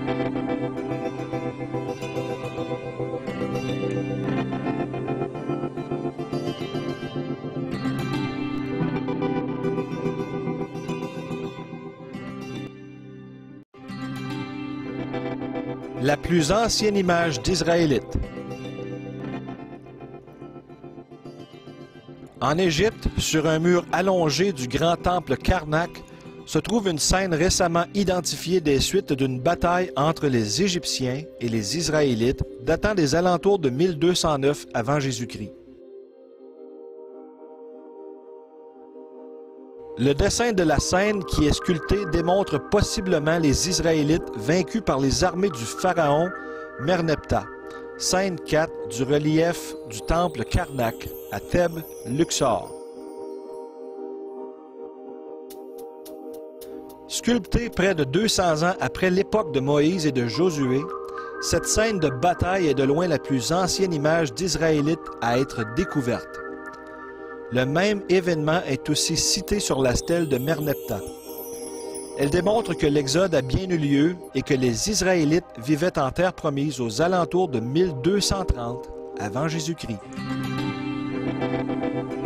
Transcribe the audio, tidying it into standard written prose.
La plus ancienne image d'Israélites. En Égypte, sur un mur allongé du grand temple Karnak, se trouve une scène récemment identifiée des suites d'une bataille entre les Égyptiens et les Israélites datant des alentours de 1209 avant Jésus-Christ. Le dessin de la scène qui est sculpté démontre possiblement les Israélites vaincus par les armées du pharaon Merneptah. Scène 4 du relief du temple Karnak à Thèbes, Luxor. Sculptée près de 200 ans après l'époque de Moïse et de Josué, cette scène de bataille est de loin la plus ancienne image d'Israélites à être découverte. Le même événement est aussi cité sur la stèle de Merneptah. Elle démontre que l'Exode a bien eu lieu et que les Israélites vivaient en terre promise aux alentours de 1230 avant Jésus-Christ.